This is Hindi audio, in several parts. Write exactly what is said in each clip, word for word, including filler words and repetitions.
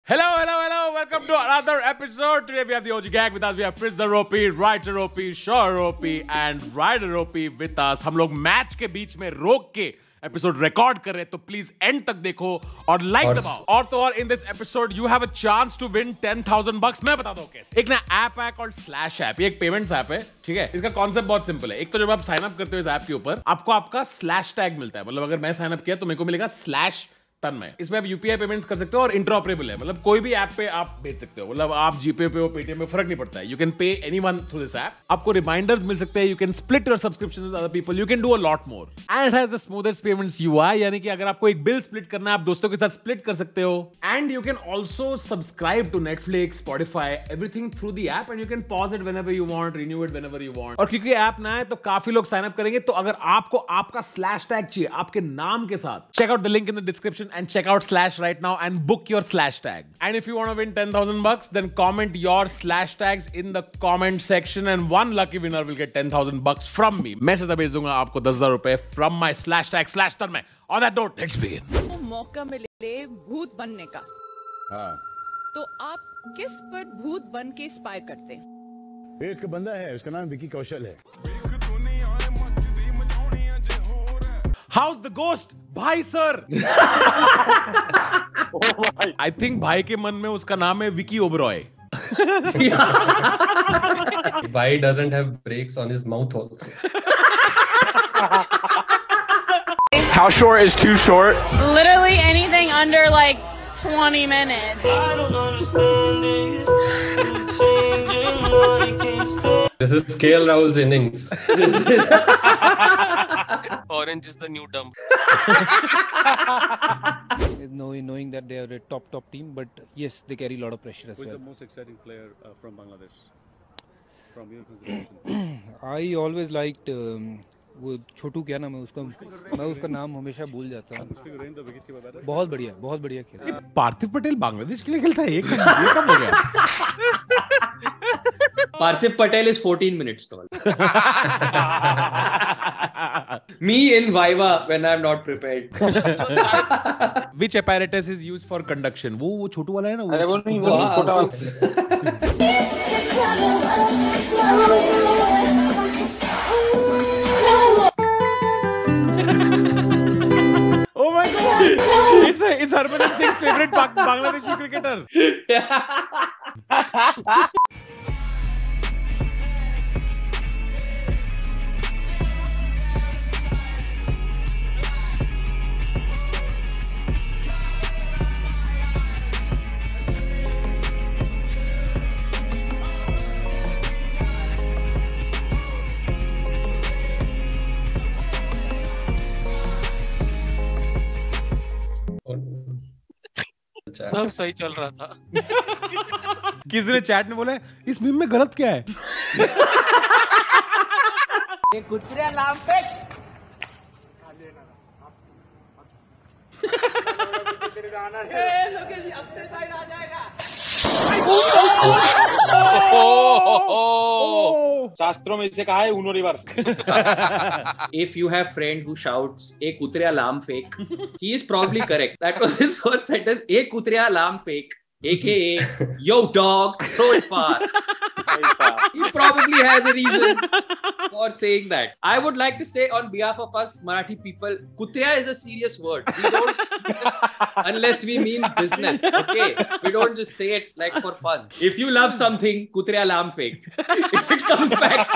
Hello, hello, hello. Welcome to another episode. Today we have the O G gang with us. We have Prisoner O P, Writer O P, Shore O P and Rider O P with us. हम लोग मैच के बीच में रोक के एपिसोड रिकॉर्ड कर रहे हैं, तो प्लीज एंड तक देखो और लाइक दबाओ। और तो और in this episode you have a chance to win ten thousand bucks. मैं बता दूं कैसे। एक ना ऐप है कॉल्ड स्लैश ऐप। ये एक पेमेंट्स ऐप है, ठीक है। इसका कॉन्सेप्ट बहुत सिंपल है। एक तो जब आप साइन अप करते हो इस ऐप के ऊपर, आपको आपका स्लैश टैग मिलता है। मतलब अगर मैं साइन अप किया तो मेरे को मिलेगा स्लैश तन्मय। इसमें आप यूपीआई पेमेंट्स कर सकते हो और इंटरऑपरेबल है। मतलब कोई भी ऐप पे आप भेज सकते हो। मतलब आप जीपे पे हो, पेटीएम पे, फर्क नहीं पड़ता है। You can pay anyone through this app. आपको रिमाइंडर्स मिल सकते हैं। You can split your subscription with other people. You can do a lot more and it has the smoothest payments UI. यानी कि अगर आपको एक बिल स्प्लिट करना है, आप दोस्तों के साथ स्प्लिट कर सकते हो। And you can also subscribe to Netflix, Spotify, everything through the app and you can pause it whenever you want, renew it whenever you want. और क्योंकि ऐप नया है तो काफी लोग साइन अप करेंगे। तो अगर आपको आपका स्लैश टैग चाहिए आपके नाम के साथ, check out the link in the description and check out slash right now and book your slash tag. And if you want to win ten thousand bucks, then comment your slash tags in the comment section and one lucky winner will get ten thousand bucks from me. मैं सीधा भेज दूंगा आपको दस हजार रुपए from my slash tag slash Tanmay. On that note, let's begin. तो मौका मिले भूत बनने का, हाँ, तो आप किस पर भूत बन के स्पाई करते हैं? एक बंदा है, उसका नाम विकी कौशल है। How's the ghost? भाई सर। I think भाई के मन में उसका नाम है Vicky Oberoi. Why doesn't have brakes on his mouth also? How short is too short? Literally anything under like twenty minutes. I don't understand this. You're changing, I can't stay. This is K L Rahul's innings. Orange is the new dumb. Knowing, knowing that they are a top top team, but yes, they carry a lot of pressure as Who is well. the most exciting player uh, from Bangladesh? From your consideration? I always liked um, वो छोटू, क्या नाम है उसका, मैं उसका नाम हमेशा भूल जाता हूँ। बहुत बढ़िया, बहुत बढ़िया खेला। पार्थिव पटेल बांग्लादेश के लिए खेलता है। ये कब ये कब हो गया? Parthiv Patel is fourteen minutes tall. Me in Viva when I'm not prepared. Which apparatus is used for conduction? वो वो छोटू वाला है ना? अरे वो नहीं, वो छोटा वाला। Oh my God! It's a, it's Harbhajan Singh's favorite Bangladeshi cricketer. सब सही चल रहा था। किसी ने चैट में बोला इस मीम में गलत क्या है? ये कुतरे नाम पे शास्त्रों में इसे कहा है Uno reverse. If you have friend who shouts "A kutriya alarm fake," he is probably correct. That was his first sentence. "A kutriya alarm fake," aka "Yo dog, throw it far." He probably has a reason for saying that. I would like to say on behalf of us Marathi people, kutriya is a serious word. We don't, unless we mean business. Okay, we don't just say it like for fun. If you love something, kutriya alarm fake. If it comes back.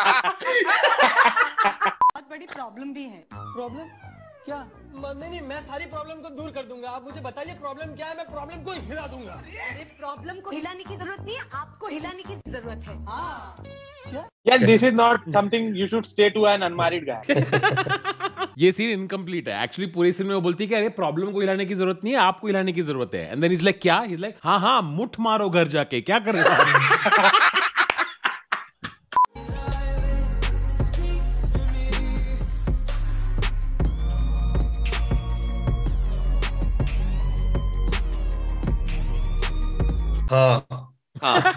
बहुत बड़ी प्रॉब्लम भी है। प्रॉब्लम क्या? नहीं नहीं, मैं सारी प्रॉब्लम को दूर कर दूंगा। आप मुझे बताइए प्रॉब्लम क्या है, मैं प्रॉब्लम को हिला दूंगा। अरे प्रॉब्लम को हिलाने की जरूरत नहीं है, आपको हिलाने की जरूरत है। हाँ। Yeah, this is not something you should say to an unmarried guy. ये सीन इनकम्प्लीट है। एक्चुअली पूरी सीन में वो बोलती है कि अरे प्रॉब्लम को हिलाने की जरूरत नहीं है, आपको हिलाने की जरूरत है। एंड देन इज लाइक क्या? इज लाइक हाँ हाँ मुठ मारो घर जाके, क्या कर रहे हो? हाँ हाँ।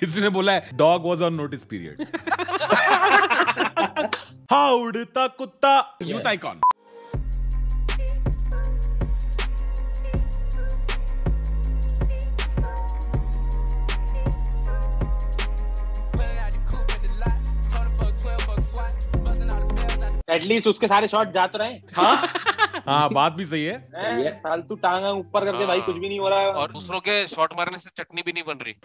किसी ने बोला है dog was on notice period. हाँ उड़ता कुत्ता यूथ आइकॉन। एटलीस्ट उसके सारे शॉट जा तो रहे। हाँ हाँ बात भी सही है। सही है। फालतू टांगा ऊपर करके भाई कुछ भी नहीं हो रहा है। और दूसरों के शॉट मारने से चटनी भी नहीं बन रही।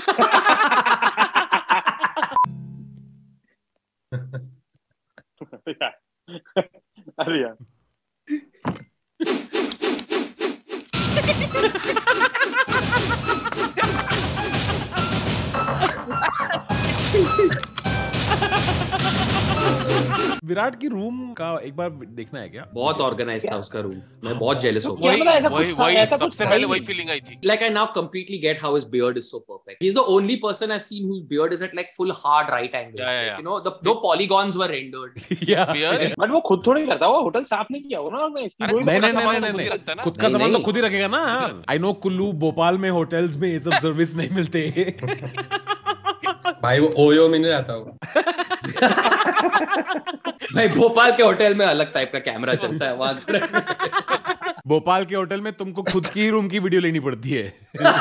अरे यार विराट की रूम का एक बार देखना है क्या? बहुत ऑर्गेनाइज था उसका रूम। मैं बहुत जेलस हो वही गया। वही वही सबसे पहले वही फीलिंग आई थी। Like I now completely get how his beard is so perfect. He's the only person I've seen whose beard is at like full hard right angles. Yeah, yeah, yeah. Like, you know, the no polygons were rendered. Beard? But वो खुद थोड़ी करता, वो होटल साफ नहीं किया होगा ना इसकी। अरे नहीं खुद का नहीं सामान नहीं तो खुद ही नहीं रखता है ना। खुद का नहीं, सामान तो नहीं। खुद ही रखेगा ना यार। आई नो कुल्लू भोपाल में होटल्स में ये सब सर्विस नहीं मिलते। भाई वो ओयो में नहीं रहता वो। भाई भोपाल के होटल में अलग टाइप का कैमरा चलता है वहां। भोपाल के होटल में तुमको खुद की ही रूम की वीडियो लेनी पड़ती है।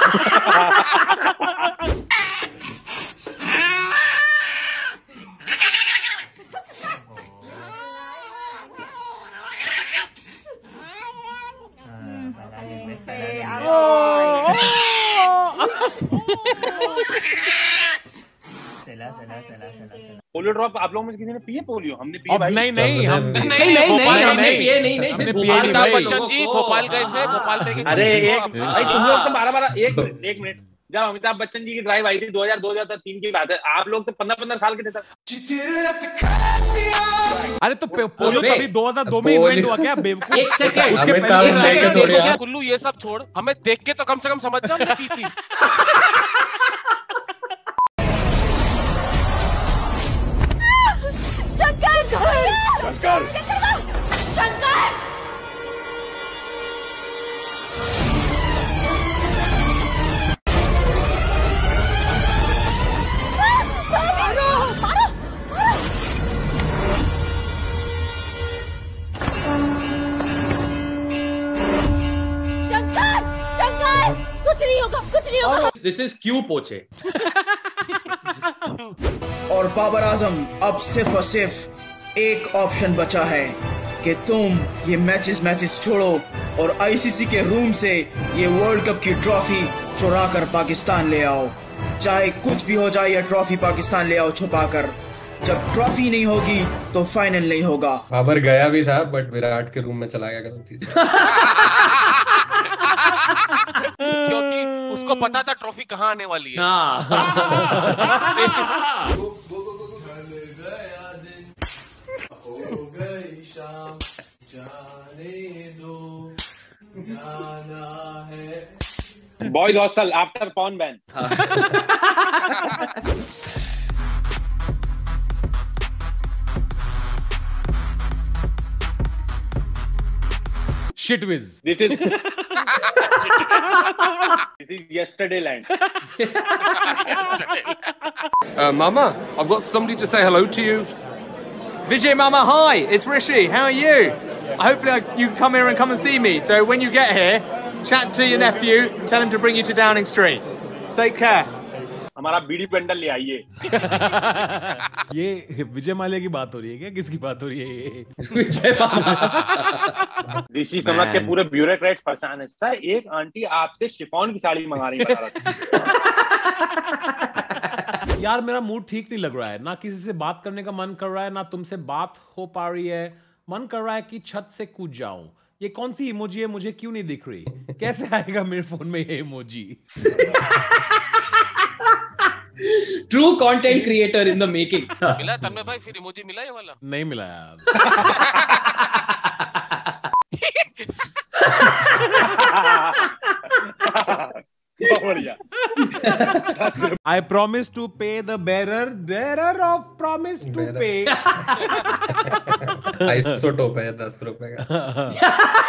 पोलियो ड्रॉप आप लोगों में से किसी ने पिए? पोलियो हमने पिए अब भाई। नहीं नहीं हम नहीं नहीं नहीं भोपाल नहीं में हमने नहीं। पिए नहीं नहीं हमने सिर्फ पिए नहीं भोपाल अमिताभ भाई। के बच्चन लोगों जी को- भोपाल गए थे। हाँ, भोपाल पे एक अरे बच्ची को एक आप- भाई तुम लोग तो बारह बारह एक मिनट एक मिनट जब अमिताभ बच्चन जी की ड्राइव आई थी दो हज़ार दो हज़ार तीन की बात है, आप लोग तो पंद्रह पंद्रह साल के थे तब। अरे तो पे- पोलियो अबे, तभी दो हज़ार दो में इन्वेंट हुआ क्या बेवकूफ? एक सेकंड उसके अमिताभ पहले बच्चन एक के second, थोड़ी एक यार। कुल्लू ये सब छोड़, हमें देख के तो कम से कम समझ जा हमने पी थी। कुछ नहीं होगा कुछ नहीं होगा। दिस इज क्यू पोचे। और बाबर आजम अब सिर्फ और सिर्फ एक ऑप्शन बचा है कि तुम ये मैचेस मैचेस छोड़ो और आईसीसी के रूम से ये वर्ल्ड कप की ट्रॉफी चुरा कर पाकिस्तान ले आओ। चाहे कुछ भी हो जाए, ये ट्रॉफी पाकिस्तान ले आओ छुपा कर। जब ट्रॉफी नहीं होगी तो फाइनल नहीं होगा। बाबर गया भी था बट विराट के रूम में चला गया गलती से। क्योंकि उसको पता था ट्रॉफी कहाँ आने वाली है। Boys hostel after porn ban. Shit whiz. This is this is yesterday land. Uh, Mama, I've got somebody to say hello to you. Vijay Mama, hi, it's Rishi. How are you? Hopefully I, you come here and come and see me. So when you get here, chat to your nephew, tell him to bring you to Downing Street. Take care. हमारा बीड़ी पेंडल ले आइए। ये विजय माल्या की बात हो रही है क्या? किसकी बात हो रही है ये? विजय माल्या। ऋषि समझ के पूरे ब्यूरोक्रेट्स परेशान है। सर एक आंटी आपसे शिफॉन की साड़ी मंगा रही है। यार मेरा मूड ठीक नहीं लग रहा है, ना किसी से बात करने का मन कर रहा है, ना तुमसे बात हो पा रही है। मन कर रहा है कि छत से कूद जाऊं। ये कौन सी इमोजी है, मुझे क्यों नहीं दिख रही? कैसे आएगा मेरे फोन में ये emoji? True content creator in the making. मिला तन्मय भाई फिर इमोजी मिला ये वाला? नहीं मिला यार। I promise to pay the bearer, bearer of promise to pay. Isotope है दस रुपए का।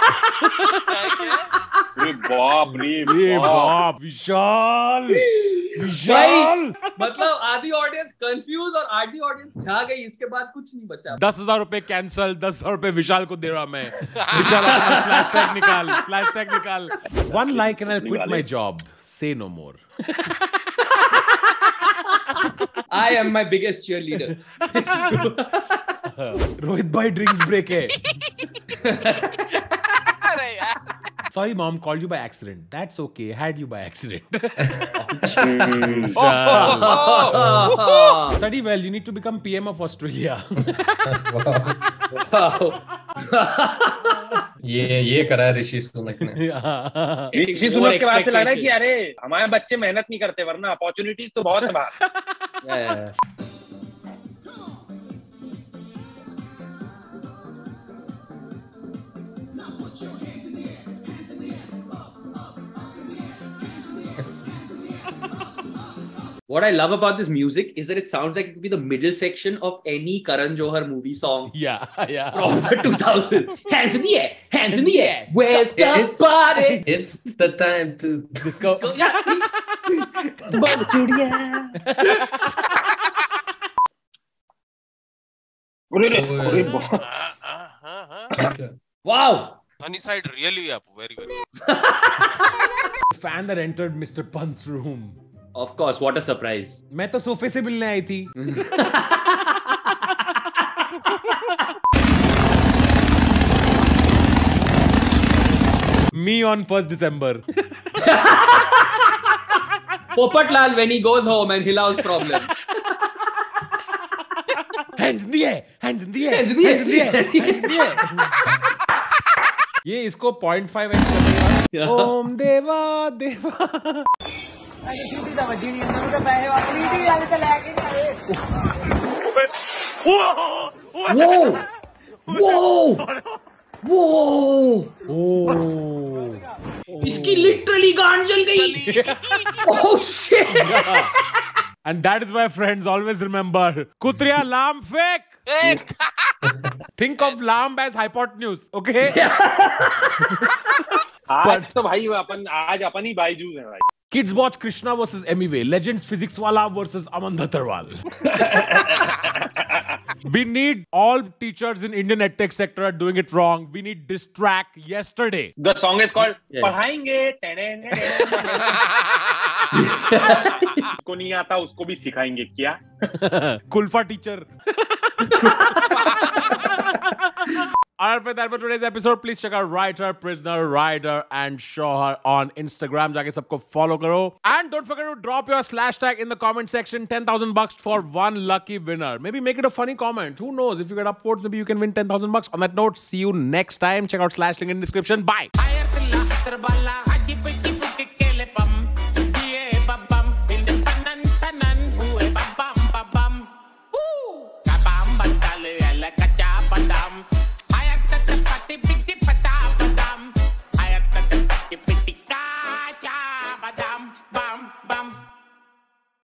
बाप रे बाप विशाल। विशाल मतलब आधी ऑडियंस कंफ्यूज और आधी ऑडियंस छा गई, इसके बाद कुछ नहीं बचा। दस हजार रुपए कैंसल, दस हजार रुपए विशाल को दे रहा मैं। विशाल अपना स्लैश टैग निकाल, स्लैश टैग निकाल। One like and I'll quit my job. Say no more. I am my biggest cheerleader. Rohit भाई ड्रिंक्स ब्रेक है। Sorry, mom, called you by accident. That's okay. Had you by accident. Study well. You need to become P M of Australia. ये ये करा है ऋषि सुनक ने। ऋषि सुनक के बाद से लग रहा है कि अरे हमारे बच्चे मेहनत नहीं करते, वरना अपॉर्चुनिटीज तो बहुत है बाहर। What I love about this music is that it sounds like it could be the middle section of any Karan Johar movie song. Yeah, yeah. From the two thousands. Hands in the air, hands in the air. Where the It's- party? It's the time to Disco. Wow. Funny side really up. Very very. Fan that entered Mister Pant's room. Of course, what a surprise. मैं तो सोफे से मिलने आई थी। Me on first December. Popatlal when he goes home and Hilao's problem. Hands in the air, hands in the air, Hands in the air. hands in the air, hands in the air. ये इसको point five x करेगा। ओम देवा देवा। Whoa! Whoa! Whoa! Oh. इसकी literally गांड जल गई। Oh shit! And that is why, friends, always remember, Kutriya lamb fake. Think of lamb as hypotenuse, okay? आज तो भाई अपन आज अपन ही बायजूस हैं भाई। Kids watch Krishna versus Emiway, Legends Physics Wala versus Aman Dhattarwal. We need all teachers in Indian edtech sector are doing it wrong. We need distract yesterday. The song is called Yes. पढ़ाएंगे। उसको नहीं आता उसको भी सिखाएंगे क्या? Kulfa teacher. Alright, with that for today's episode, please check out Writer, Prisoner, Rider, and Shohar on Instagram. जाके सबको follow करो. And don't forget to drop your slash tag in the comment section. ten thousand bucks for one lucky winner. Maybe make it a funny comment. Who knows? If you get upvotes, maybe you can win ten thousand bucks. On that note, see you next time. Check out slash link in the description. Bye.